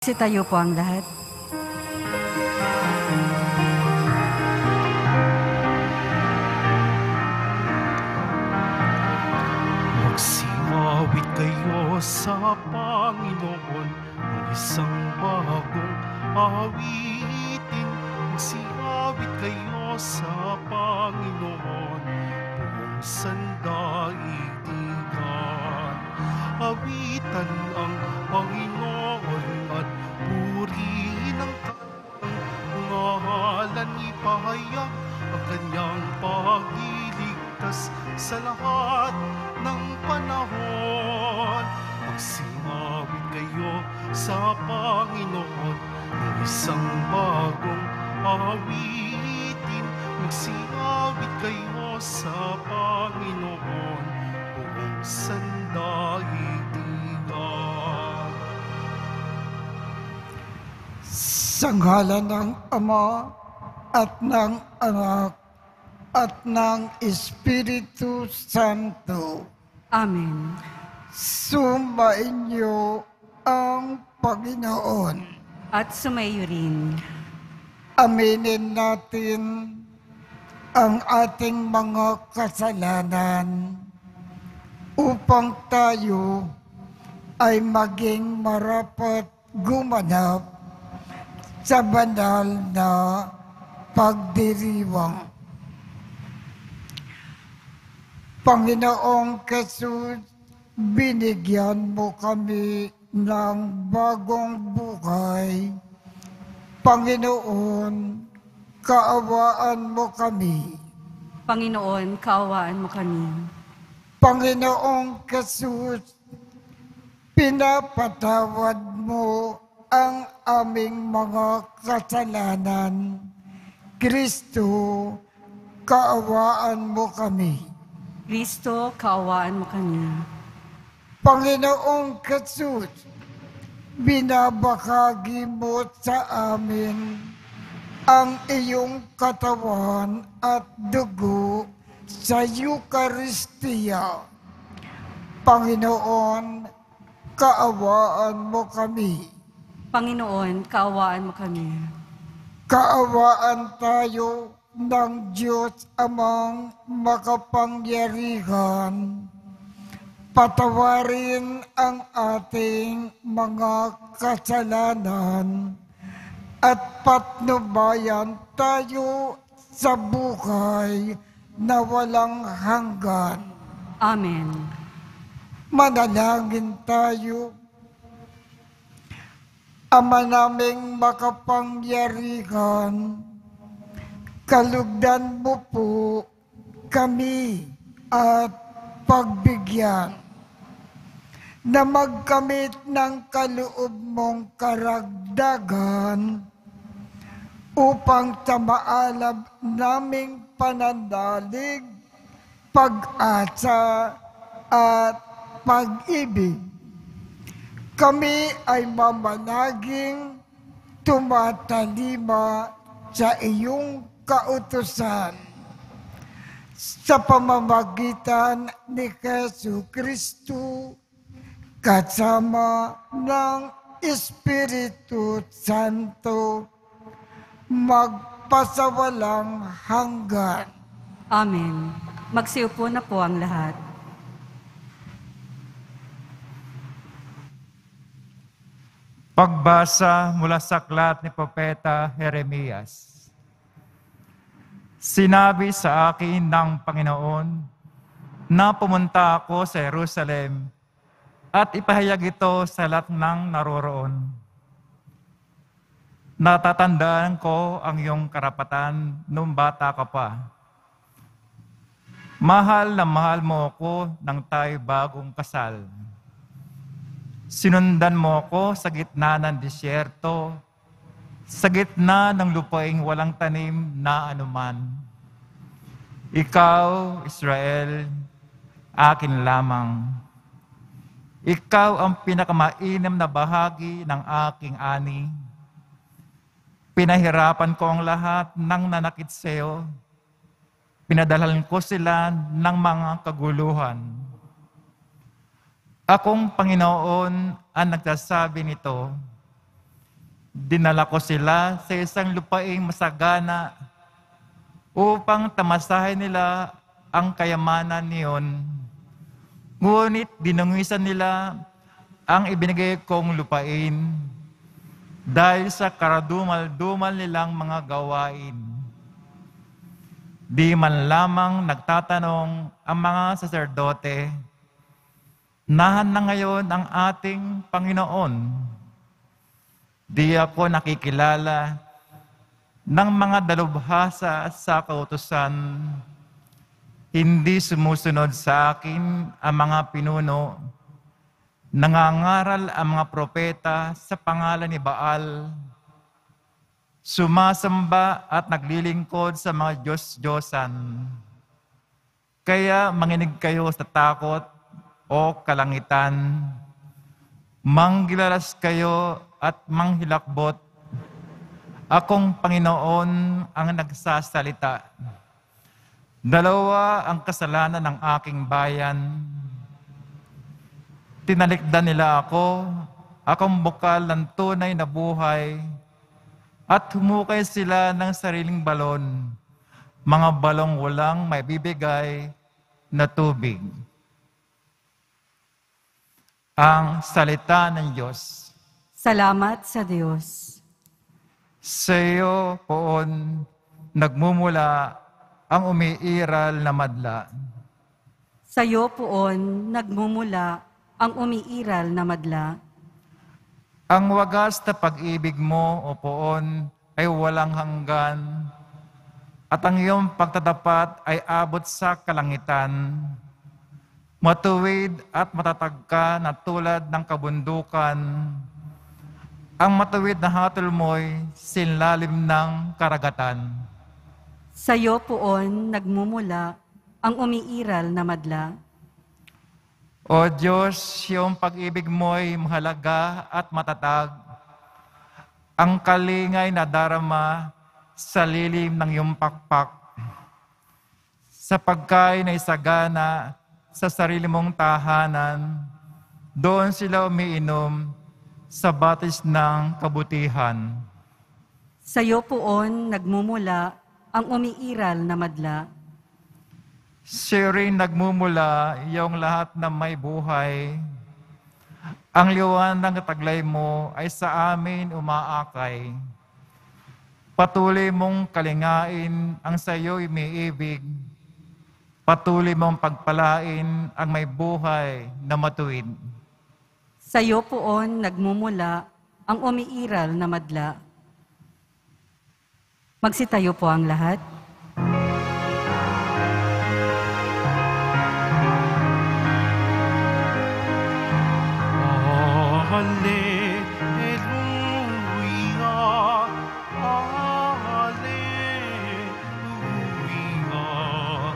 Magsitayo po ang lahat. Magsimawit kayo sa Panginoon ng isang bagong awitin. Magsiawit kayo sa Panginoon buong sandaigdigan. Awitan ang Panginoon at purihin ang kanyang ngalan. Ipahayag ang kanyang pagliligtas sa lahat ng panahon. Magsimawit kayo sa Panginoon ng isang bagong awitin. Magsiawit kayo sa Panginoon buong sandaigdigan. Sa ngalan ng Ama at ng Anak at ng Espiritu Santo. Amen. Sumainyo ang Panginoon. At sumayo rin. Aminin natin ang ating mga kasalanan upang tayo ay maging marapat gumanap sa banal na pagdiriwang. Panginoong Jesus, binigyan mo kami ng bagong buhay. Panginoon, kaawaan mo kami. Panginoon, kaawaan mo kami. Panginoong Jesus, pinapatawad mo ang aming mga kasalanan. Kristo, kaawaan mo kami. Kristo, kaawaan mo kami. Panginoong Jesus, binabahagi mo sa amin ang iyong katawan at dugo sa Eucharistia. Panginoon, kaawaan mo kami. Panginoon, kaawaan mo kami. Kaawaan tayo ng Diyos Amang makapangyarihan. Patawarin ang ating mga kasalanan at patnubayan tayo sa buhay na walang hanggan. Amen. Manalangin tayo. Ama naming makapangyarihan, kalugdan mo po kami at pagbigyan na magkamit ng kaloob mong karagdagan upang tamaalab naming pananalig, pag-asa at pag-ibig. Kami ay mamanaging tumatalima sa iyong kautusan sa pamamagitan ni Jesucristo kasama ng Espiritu Santo magpasawalang hanggan. Amen. Magsiupo na po ang lahat. Pagbasa mula sa aklat ni Propeta Jeremias. Sinabi sa akin ng Panginoon na pumunta ako sa Jerusalem at ipahayag ito sa lahat ng naroroon. Natatandaan ko ang iyong karapatan nung bata ka pa. Mahal na mahal mo ako nang tayo bagong kasal. Sinundan mo ako sa gitna ng disyerto, sa gitna ng lupaing walang tanim na anuman. Ikaw, Israel, akin lamang. Ikaw ang pinakamainam na bahagi ng aking ani. Pinahirapan ko ang lahat ng nanakit sa iyo. Pinadalhan ko sila ng mga kaguluhan. Akong Panginoon ang nagsasabi nito, Dinala ko sila sa isang lupaing masagana upang tamasahin nila ang kayamanan niyon. Ngunit dinungisan nila ang ibinigay kong lupain dahil sa karadumal-dumal nilang mga gawain. Di man lamang nagtatanong ang mga saserdote, nahan na ngayon ang ating Panginoon. Di ako nakikilala ng mga dalubhasa sa kautusan. Hindi sumusunod sa akin ang mga pinuno. Nangangaral ang mga propeta sa pangalan ni Baal. Sumasamba at naglilingkod sa mga Diyos-Diyosan. Kaya manginig kayo sa takot o kalangitan. Manggilalas kayo at manghilakbot. Akong Panginoon ang nagsasalita. Dalawa ang kasalanan ng aking bayan. Tinalikdan nila ako, akong bukal ng tunay na buhay, at humukay sila ng sariling balon, mga balong walang may bibigay na tubig. Ang salita ng Diyos. Salamat sa Diyos. Sa iyo, poon, nagmumula ang umiiral na madla. Sa iyo poon nagmumula ang umiiral na madla. Ang wagas na pag-ibig mo, o poon, ay walang hanggan, at ang iyong pagtatapat ay abot sa kalangitan. Matuwid at matatag ka na tulad ng kabundukan. Ang matuwid na hatol mo'y sinlalim ng karagatan. Sa iyo poon nagmumula ang umiiral na madla. O Diyos, iyong pag-ibig mo'y mahalaga at matatag. Ang kalingay na darama sa lilim ng iyong pakpak. Sa pagkain na isagana sa sarili mong tahanan, doon sila umiinom sa batis ng kabutihan. Sa iyo poon nagmumula ang umiiral na madla. Siya rin nagmumula iyong lahat na may buhay. Ang liwanag ng taglay mo ay sa amin umaakay. Patuloy mong kalingain ang sa iyo'y may ibig. Patuloy mong pagpalain ang may buhay na matuwid. Sa iyo poon nagmumula ang umiiral na madla. Magsitayo po ang lahat. Hallelujah, Hallelujah,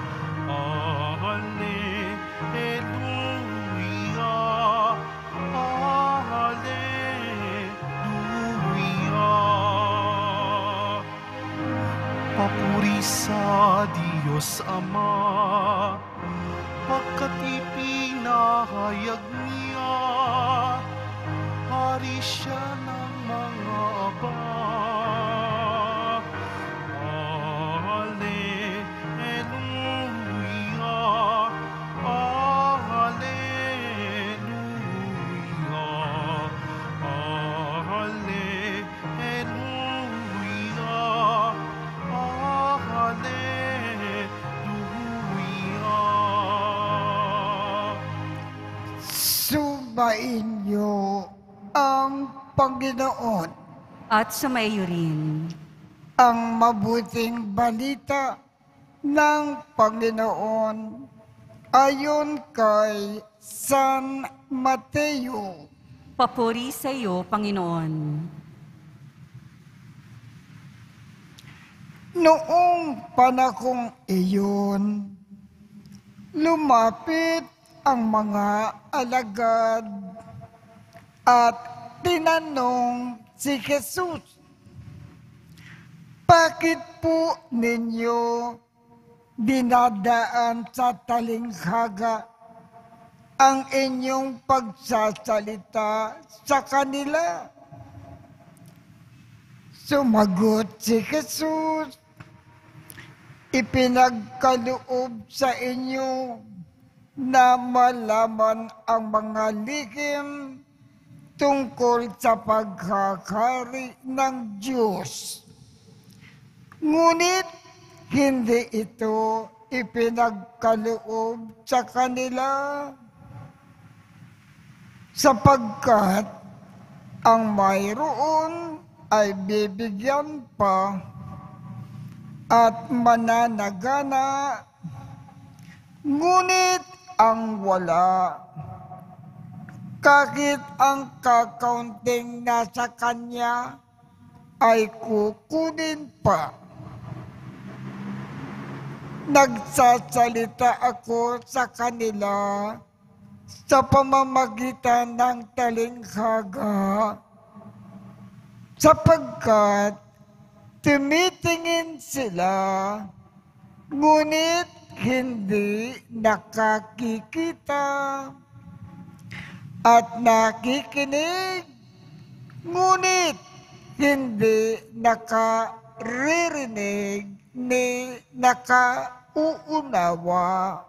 Hallelujah, Hallelujah. Papuri sa Diyos Ama, pagkat ipinahayag niya, hari siya ng mga aba. Hallelujah, Hallelujah, Hallelujah, Hallelujah. Subayin niyo ang Panginoon, At sumaiyo rin. ang mabuting balita ng Panginoon ayon kay San Mateo. Papuri sa iyo, Panginoon. Noong panahong iyon, lumapit ang mga alagad at tinanong si Jesus, "Bakit po ninyo dinadaan sa talinghaga ang inyong pagsasalita sa kanila?" Sumagot si Jesus, ipinagkaloob sa inyo na malaman ang mga lihim tungkol sa pagkakari ng Diyos. Ngunit hindi ito ipinagkaloob sa kanila sapagkat ang mayroon ay bibigyan pa at mananagana, ngunit ang wala, kahit ang kakaunting nasa kanya ay kukunin pa. Nagsasalita ako sa kanila sa pamamagitan ng talinghaga, sapagkat tumitingin sila, ngunit hindi nakakikita, at nakikinig, ngunit hindi nakaririnig ni nakauunawa.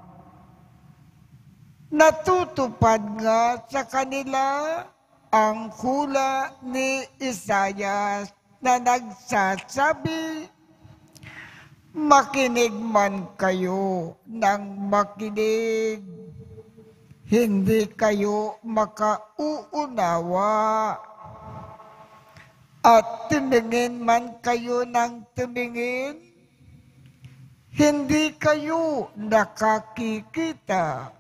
Natutupad nga sa kanila ang hula ni Isaias na nagsasabi, makinig man kayo ng makinig, hindi kayo makauunawa. At tumingin man kayo ng tumingin, hindi kayo nakakikita.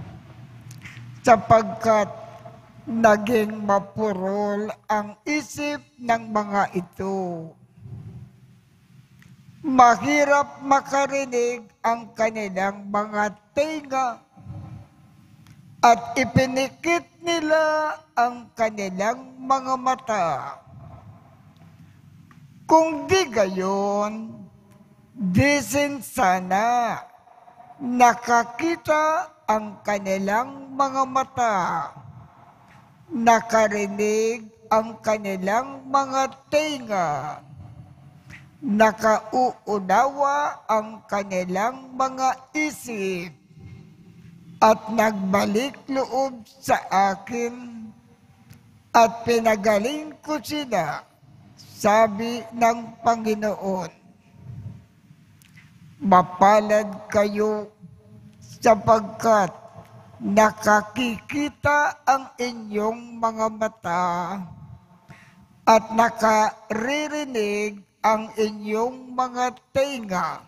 Sapagkat naging mapurol ang isip ng mga ito. Mahirap makarinig ang kanilang mga tenga at ipinikit nila ang kanilang mga mata. Kung di gayon, di sana nakakita ang kanilang mga mata, nakarinig ang kanilang mga tenga, nakauunawa ang kanilang mga isip, at nagbalik loob sa akin, at pinagaling ko sila, sabi ng Panginoon. Mapalad kayo sapagkat nakakikita ang inyong mga mata at nakaririnig ang inyong mga tenga.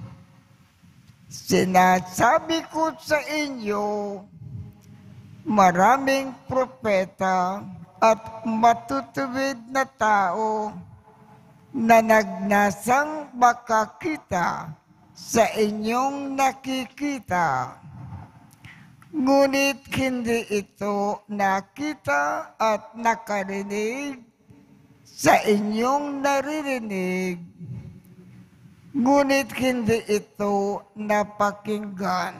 Sinasabi ko sa inyo, maraming propeta at matutuwid na tao na nagnasang makakita sa inyong nakikita. Ngunit hindi ito nakita at nakarinig sa inyong naririnig. Ngunit hindi ito napakinggan.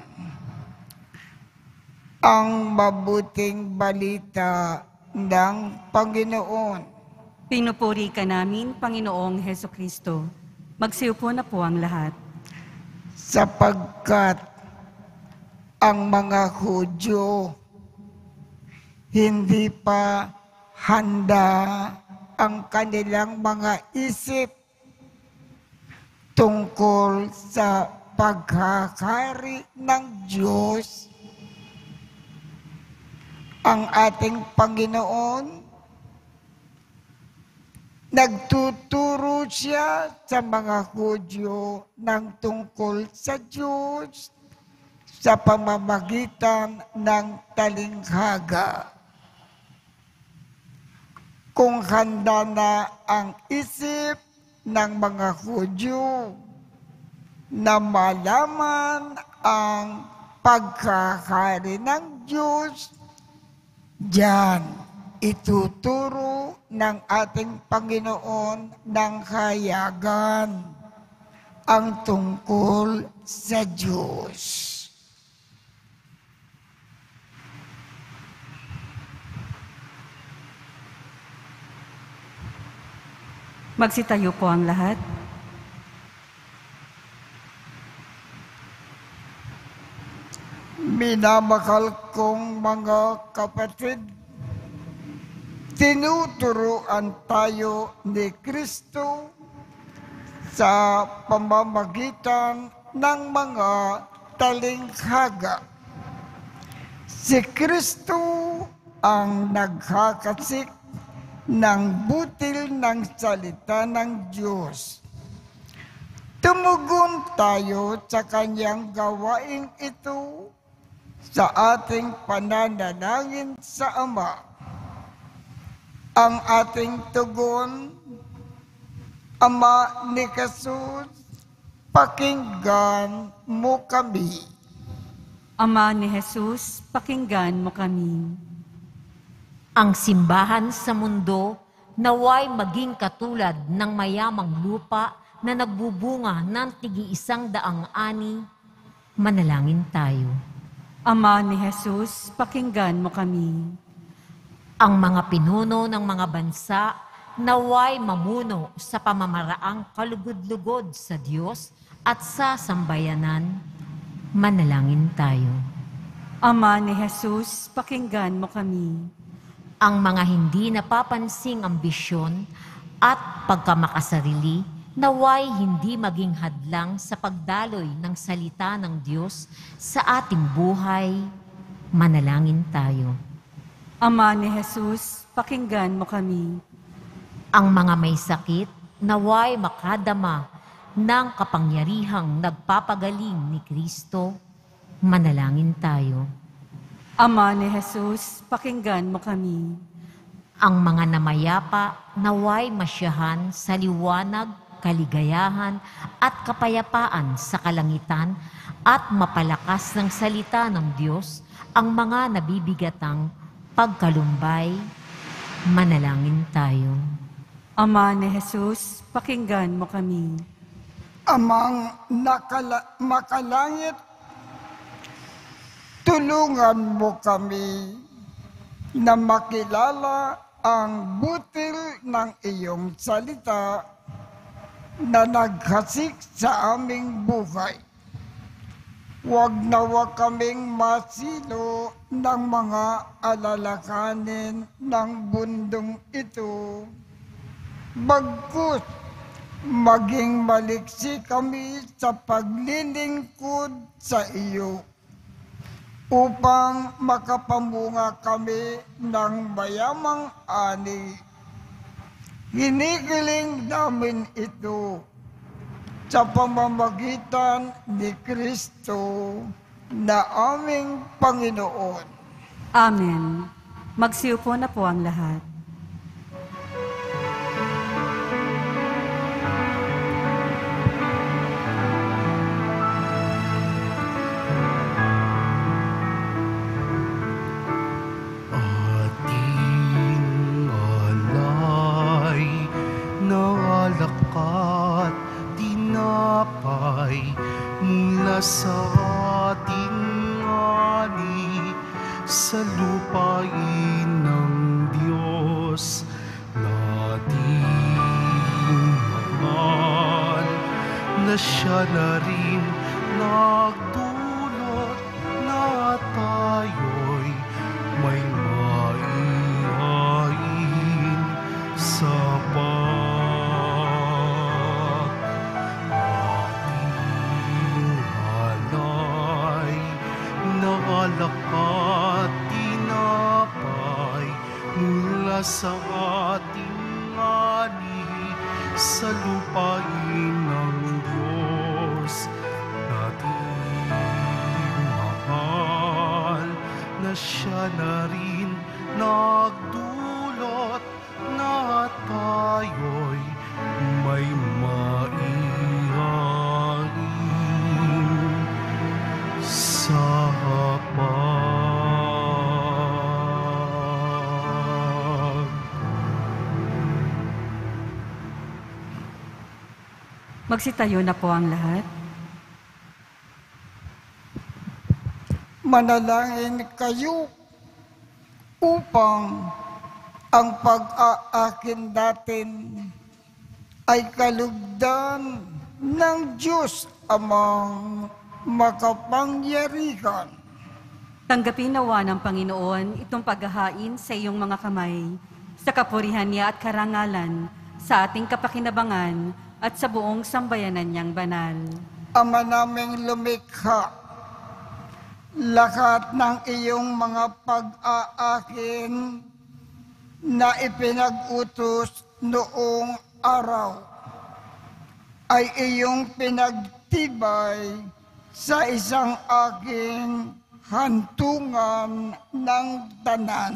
Ang mabuting balita ng Panginoon. Pinupuri ka namin, Panginoong Hesukristo. Magsiupo na po ang lahat. Sapagkat ang mga Hudyo hindi pa handa ang kanilang mga isip tungkol sa pagkakari ng Diyos. Ang ating Panginoon, nagtuturo siya sa mga Hudyo ng tungkol sa Diyos sa pamamagitan ng talinghaga. Kung handa na ang isip ng mga Hudyo na malaman ang pagkakari ng Diyos, diyan ituturo ng ating Panginoon ng hayagan ang tungkol sa Diyos. Magsitayo po ang lahat. Minamahal kong mga kapatid, tinuturuan tayo ni Kristo sa pamamagitan ng mga talinghaga. Si Kristo ang naghakasik ng butil ng salita ng Diyos. Tumugon tayo sa kanyang gawain ito sa ating pananalangin sa Ama. Ang ating tugon, Ama ni Jesus, pakinggan mo kami. Ama ni Jesus, pakinggan mo kami. Ang simbahan sa mundo naway maging katulad ng mayamang lupa na nagbubunga ng tig-100 ani. Manalangin tayo. Ama ni Jesus, pakinggan mo kami. Ang mga pinuno ng mga bansa naway mamuno sa pamamaraang kalugod-lugod sa Diyos at sa sambayanan. Manalangin tayo. Ama ni Jesus, pakinggan mo kami. Ang mga hindi napapansing ambisyon at pagkamakasarili naway hindi maging hadlang sa pagdaloy ng salita ng Diyos sa ating buhay. Manalangin tayo. Ama ni Jesus, pakinggan mo kami. Ang mga may sakit naway makadama ng kapangyarihang nagpapagaling ni Kristo. Manalangin tayo. Ama ni Jesus, pakinggan mo kami. Ang mga namayapa naway masyahan sa liwanag, kaligayahan at kapayapaan sa kalangitan at mapalakas ng salita ng Diyos ang mga nabibigatang pagkalumbay. Manalangin tayo. Ama ni Jesus, pakinggan mo kami. Amang makalangit, tulungan mo kami na makilala ang butil ng iyong salita na naghasik sa aming buhay. Huwag nawa kaming masilo ng mga alalakanin ng bundong ito. Bagkus, maging maliksi kami sa paglilingkod sa iyo upang makapamunga kami ng mayamang ani. Hinihiling namin ito sa pamamagitan ni Kristo na aming Panginoon. Amen. Magsiupo na po ang lahat. Ating alay na alakat tinapay mula sa ating ani sa lupain ng Diyos nating mahal na siya na rin nagdulot na tayo'y may maihain sa ating alay na alakat tinapay mula sa ating ani sa lupain ng Diyos nating mahal na siya na rin nagdulot na tayo'y may maihain sa Magsitayo na po ang lahat. Manalangin kayo upang ang pag-aakin natin ay kalugdan ng Diyos Amang makapangyarihan. Tanggapin nawa ng Panginoon itong paghahain sa iyong mga kamay, sa kapurihan niya at karangalan, sa ating kapakinabangan at sa buong sambayanan niyang banal. Ama naming lumikha, lahat ng iyong mga pag-aakin na ipinag-utos noong araw ay iyong pinagtibay sa isang aking hantungan ng tanan.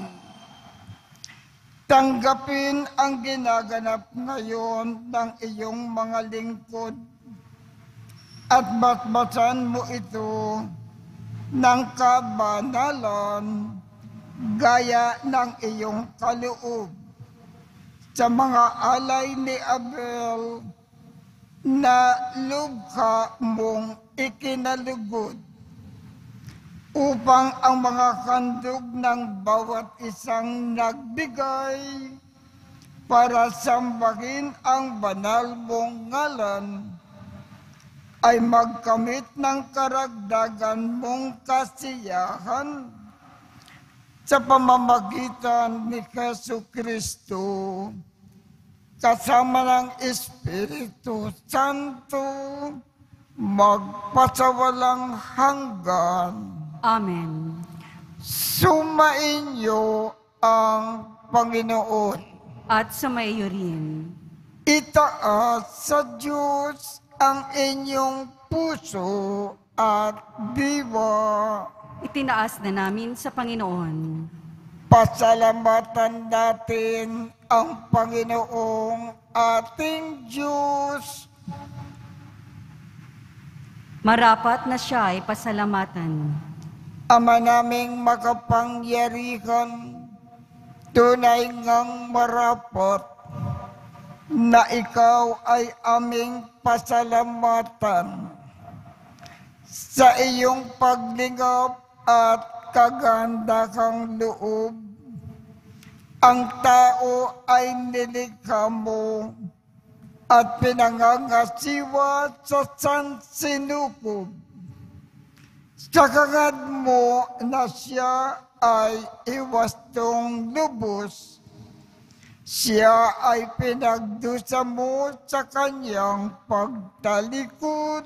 Tanggapin ang ginaganap ngayon ng iyong mga lingkod at batbasan mo ito ng kabanalan gaya ng iyong kaloob sa mga alay ni Abel na lubha mong ikinalugod upang ang mga handog ng bawat isang nagbigay para sambahin ang banal mong ngalan ay magkamit ng karagdagan mong kasiyahan sa pamamagitan ni Jesucristo kasama ng Espiritu Santo magpasawalang hanggan. Amen. Sumainyo ang Panginoon. At sumaiyo rin. Itaas sa Diyos ang inyong puso at diwa. Itinaas na namin sa Panginoon. Pasalamatan natin ang Panginoong ating Diyos. Marapat na siya ay pasalamatan. Ama naming makapangyarihan, tunay ngang marapat na ikaw ay aming pasalamatan sa iyong paglingap at kagandahang loob. Ang tao ay nilikha mo at pinangangasiwa sa sansinukob. Sa kagad mo na siya ay iwastong lubos, siya ay pinagdusa mo sa kanyang pagtalikod.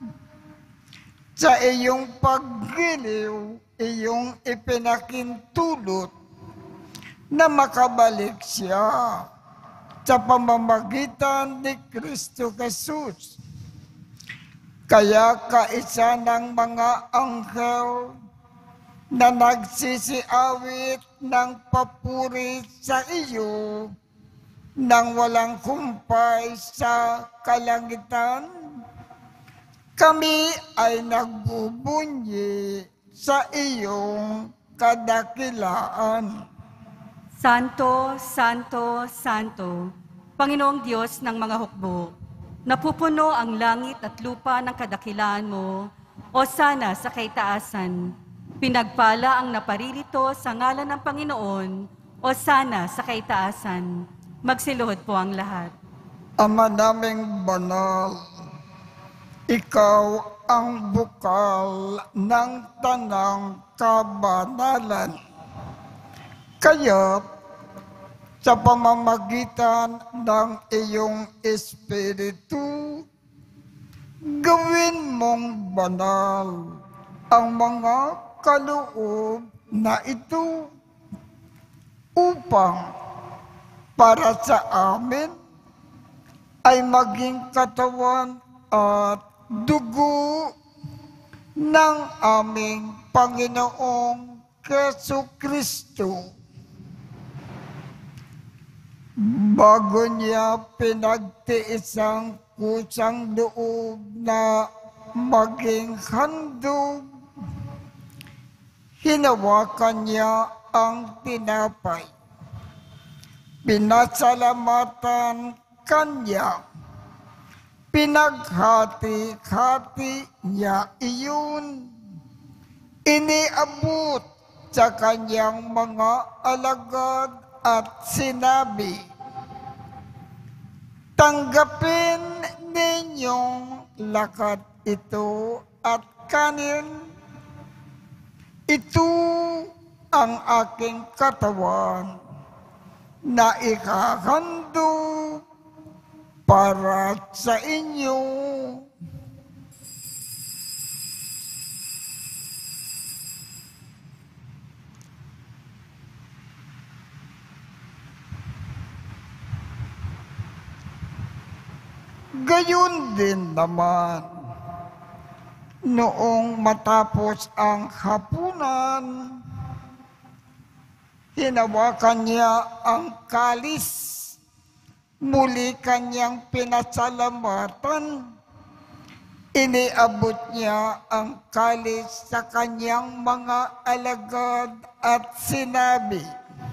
Sa iyong paggiliw, iyong ipinakintulot na makabalik siya sa pamamagitan ni Kristo Jesus. Kaya kaisa ng mga anghel na nagsisiawit ng papuri sa iyo nang walang kumpay sa kalangitan, kami ay nagbubunyi sa iyong kadakilaan. Santo, Santo, Santo, Panginoong Diyos ng mga hukbo, napupuno ang langit at lupa ng kadakilaan mo, o sana sa kaitaasan. Pinagpala ang naparirito sa ngalan ng Panginoon, o sana sa kaitaasan. Magsiluhod po ang lahat. Ama naming banal, ikaw ang bukal ng tanang kabanalan. Kaya sa pamamagitan ng iyong Espiritu, gawin mong banal ang mga kaloob na ito upang para sa amin ay maging katawan at dugo ng aming Panginoong Jesucristo. Bago niya pinagtiis ang kusang loob na maging handog, hinawakan niya ang tinapay. Pinasalamatan kanya. Pinaghati-hati niya iyon. Iniabot sa kanyang mga alagad at sinabi, Tanggapin ninyong lakat ito at kanin. Ito ang aking katawan na ikahandog para sa inyo. Gayon din naman, noong matapos ang hapunan, hinawakan niya ang kalis, muli kanyang pinasalamatan, iniabot niya ang kalis sa kanyang mga alagad at sinabi,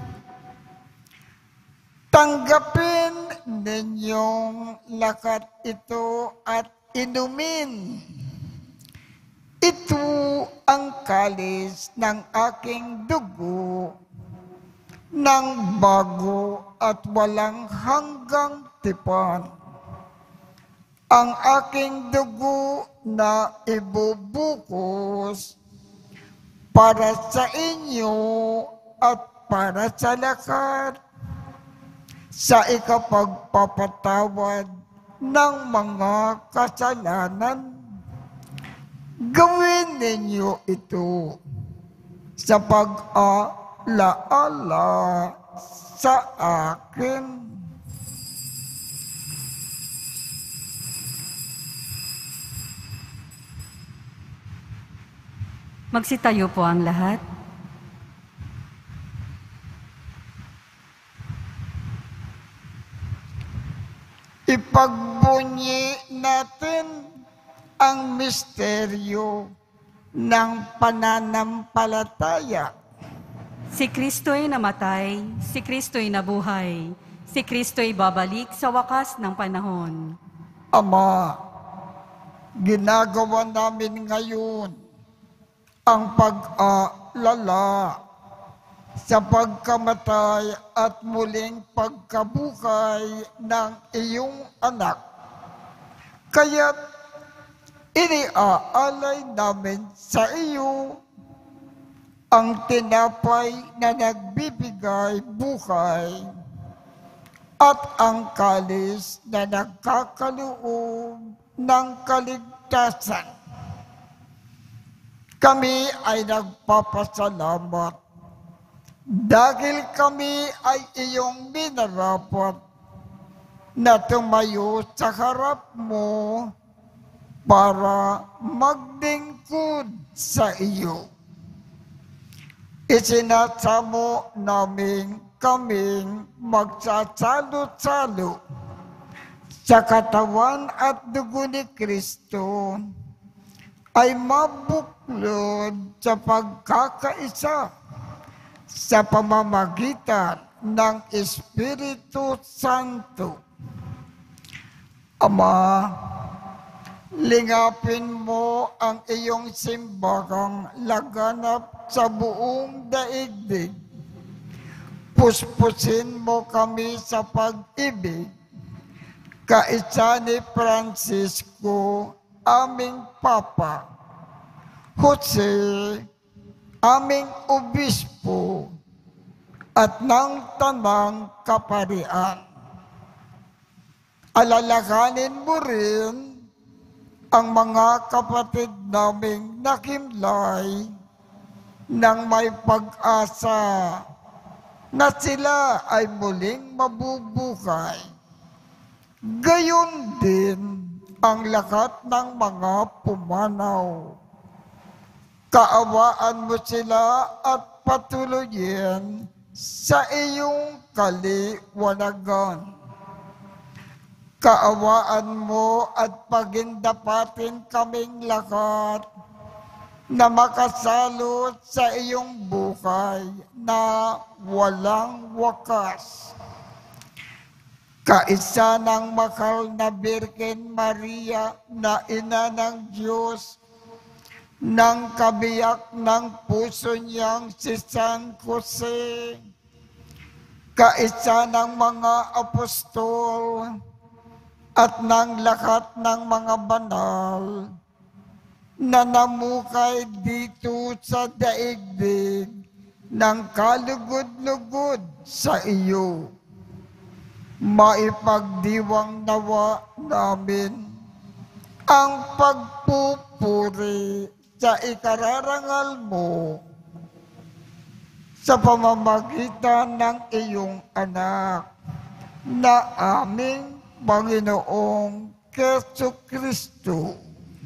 tanggapin ninyong lakat ito at inumin. Ito ang kalis ng aking dugo, ng bago at walang hanggang tipan. Ang aking dugo na ibubukos para sa inyo at para sa lahat, sa ikapagpapatawad ng mga kasalanan. Gawin ninyo ito sa pag-alaala sa akin. Magsitayo po ang lahat. Ipagbunyi natin ang misteryo ng pananampalataya. Si Kristo'y namatay, si Kristo'y nabuhay, si Kristo'y babalik sa wakas ng panahon. Ama, ginagawa namin ngayon ang pag-alala sa pagkamatay at muling pagkabuhay ng iyong anak. Kaya't iniaalay namin sa iyo ang tinapay na nagbibigay buhay at ang kalis na nagkakaloob ng kaligtasan. Kami ay nagpapasalamat dahil kami ay iyong minarapat na tumayo sa harap mo para maglingkod sa iyo. Isinasamo namin kaming magsasalo-salo sa katawan at dugo ni Kristo ay mabuklod sa pagkakaisa sa pamamagitan ng Espiritu Santo. Ama, lingapin mo ang iyong simbahang laganap sa buong daigdig. Puspusin mo kami sa pag-ibig, kaisa ni Francisco, aming Papa, Jose, aming obispo, at ng tanang kaparian. Alalahanin mo rin ang mga kapatid naming nakimlay ng may pag-asa na sila ay muling mabubuhay. Gayon din ang lahat ng mga pumanaw. Kaawaan mo sila at patuloyin sa iyong kaliwanagan. Kaawaan mo at pagindapatin kaming lahat na makasalo sa iyong buhay na walang wakas. Kaisa ng mahal na Birhen Maria na ina ng Diyos, ng kabiyak ng puso niyang si San Jose, kaisa ng mga apostol, at ng lahat ng mga banal na namukay dito sa daigdig ng kalugod-lugod sa iyo. Maipagdiwang nawa namin ang pagpupuri sa ikararangal mo sa pamamagitan ng iyong anak na aming Panginoong Jesucristo.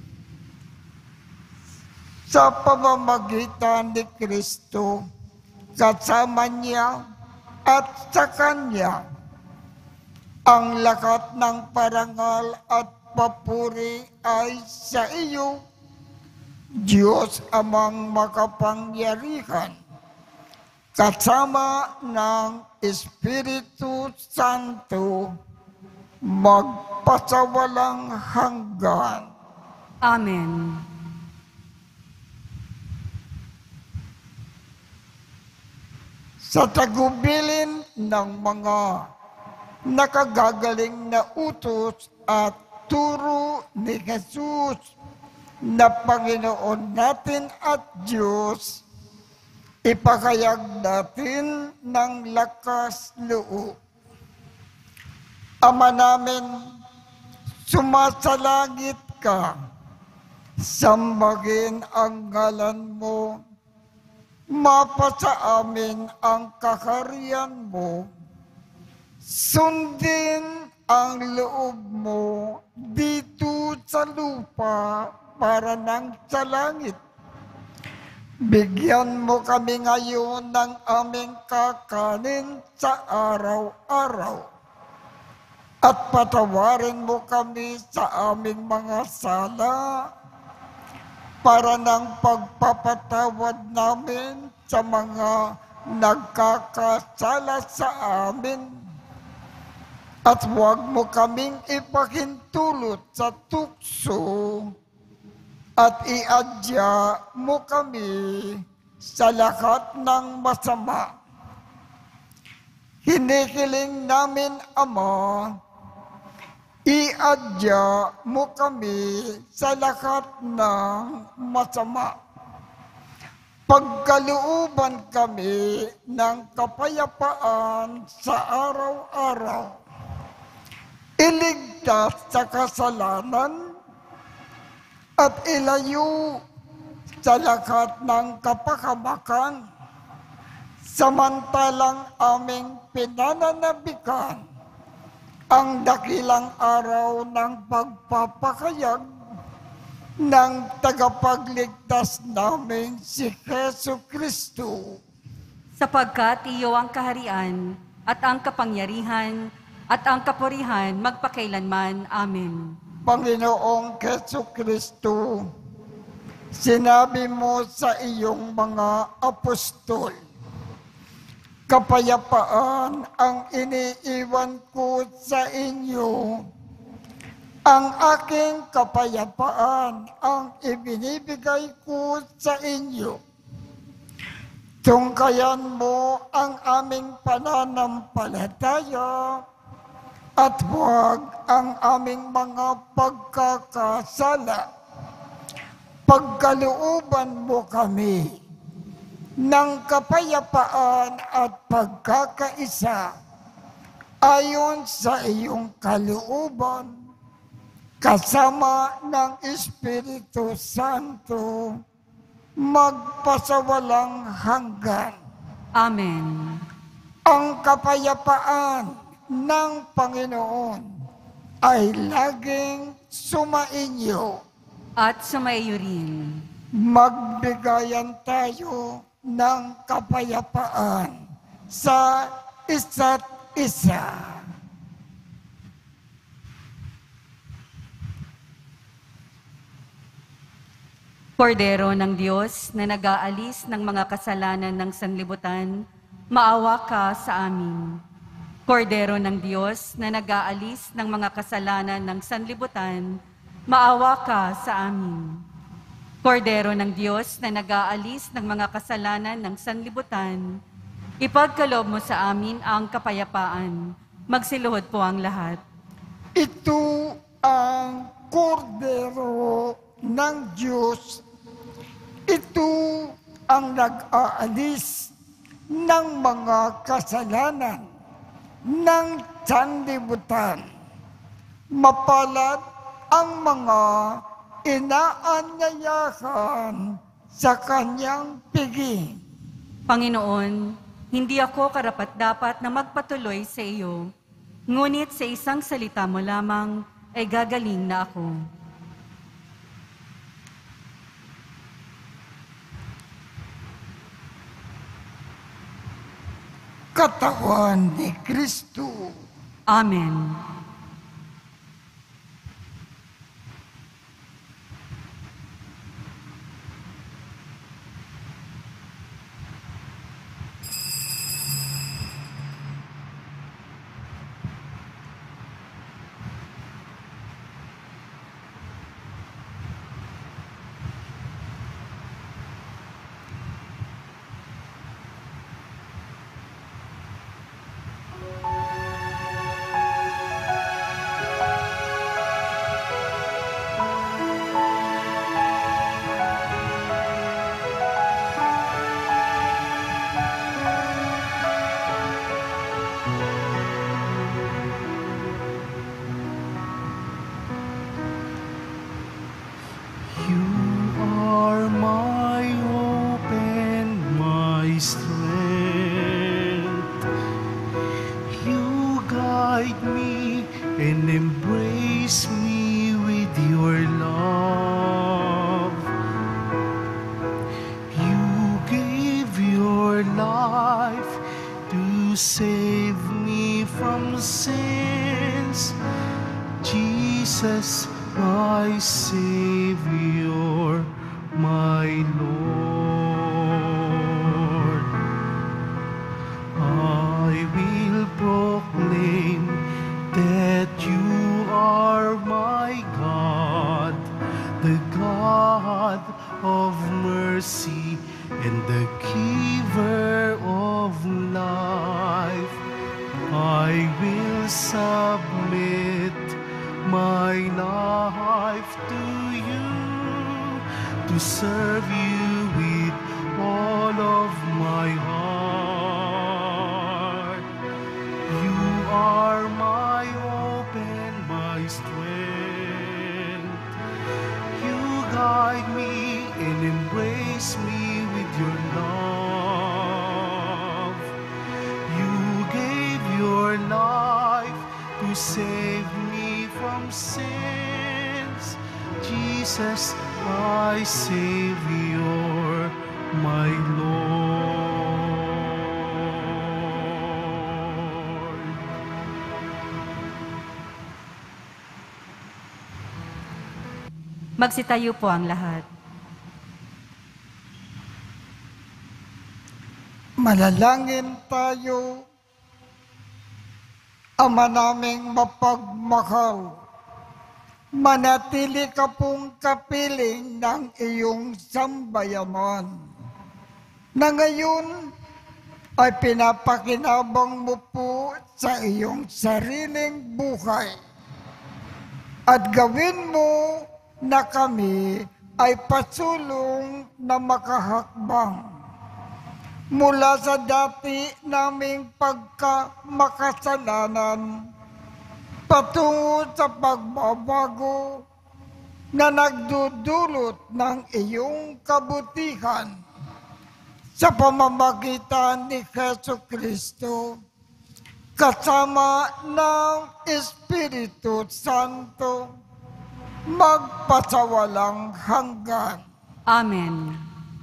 Sa pamamagitan ni Kristo, kasama niya at sa Kanya, ang lahat ng parangal at papuri ay sa iyo, Diyos Amang makapangyarihan, kasama ng Espiritu Santo, magpasawalang hanggan. Amen. Sa tagubilin ng mga nakagagaling na utos at turo ni Jesus na Panginoon natin at Diyos, ipakayag natin ng lakas loob. Ama namin, sumasalangit ka, sambahin ang ngalan mo, mapasa amin ang kaharian mo, sundin ang loob mo dito sa lupa para nang sa langit. Bigyan mo kami ngayon ng aming kakanin sa araw-araw. At patawarin mo kami sa aming mga sala para ng pagpapatawad namin sa mga nagkakasala sa amin. At huwag mo kaming ipahintulot sa tukso at iadya mo kami sa lahat ng masama. Hinihiling namin, Ama, iadya mo kami sa lahat ng masama. Pagkalooban kami ng kapayapaan sa araw-araw. Iligtas sa kasalanan at ilayo sa lahat ng kapahamakan, samantalang aming pinananabikan ang dakilang araw ng pagpapakayag ng tagapagligtas namin si Jesucristo. Sapagkat iyo ang kaharian at ang kapangyarihan at ang kapurihan magpakailanman. Amen. Panginoong Jesucristo, sinabi mo sa iyong mga apostol, kapayapaan ang iniiwan ko sa inyo. Ang aking kapayapaan ang ibinibigay ko sa inyo. Tungkayan mo ang aming pananampalataya at huwag ang aming mga pagkakasala. Pagkalooban mo kami ng kapayapaan at pagkakaisa ayon sa iyong kalooban, kasama ng Espiritu Santo, magpasawalang hanggan. Amen. Ang kapayapaan ng Panginoon ay laging sumainyo. At sumaiyo rin. Magbigayan tayo ng kapayapaan sa isa't isa. Kordero ng Diyos na nag-aalis ng mga kasalanan ng sanlibutan, maawa ka sa amin. Kordero ng Diyos na nag-aalis ng mga kasalanan ng sanlibutan, maawa ka sa amin. Kordero ng Diyos na nag-aalis ng mga kasalanan ng sanlibutan, ipagkaloob mo sa amin ang kapayapaan. Magsiluhod po ang lahat. Ito ang kordero ng Diyos. Ito ang nag-aalis ng mga kasalanan ng sanlibutan. Mapalad ang mga inaanyayahan sa kanyang piging. Panginoon, hindi ako karapat-dapat na magpatuloy sa iyo, ngunit sa isang salita mo lamang ay gagaling na ako. Katawan ni Kristo. Amen. You are my hope and my strength. You guide me and embrace me with your love. You gave your life to save me from sins. Jesus, my Savior, my Lord. I will proclaim that you are my God, the God of mercy and the giver of life. I will submit my life to you, to serve you with all of my heart. You are my hope and my strength. You guide me and embrace me with your love. You gave your life to save me from sins. Jesus, my Savior, my Lord. Magsitayo po ang lahat. Manalangin tayo. Ama naming mapagmahal, manatili ka pong kapiling ng iyong sambayanan, na ngayon ay pinapakinabang mo po sa iyong sariling buhay. At gawin mo na kami ay pasulong na makahakbang mula sa dati naming pagkamakasalanan patungo sa pagbabago na nagdudulot ng iyong kabutihan sa pamamagitan ni Jesucristo kasama ng Espiritu Santo magpasawalang hanggan. Amen.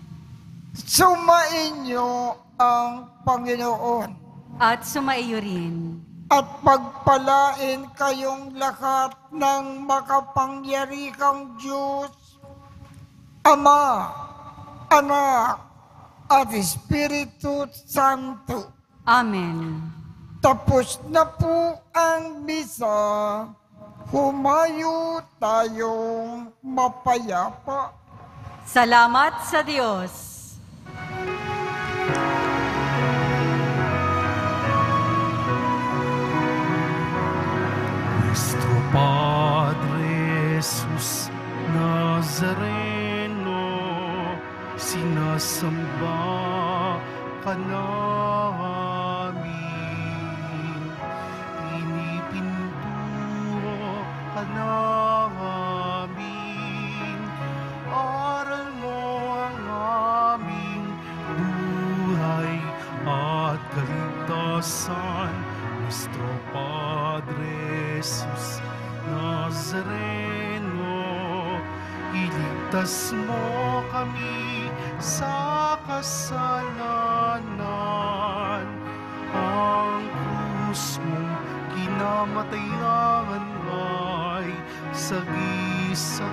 Sumainyo ang Panginoon At sumaiyo rin. at pagpalain kayong lahat ng makapangyarihang Diyos, Ama, Anak, at Espiritu Santo. Amen. Tapos na po ang misa, humayo tayong mapayapa. Salamat sa Diyos. Nuestro Sinasamba ka namin, pinipintuho ka namin, aral mo ang aming buhay at kaligtasan. Nuestro Padre Jesus Nazareno, iligtas mo kami sa kasalanan. Ang krus mong kinamatayan ay sagisag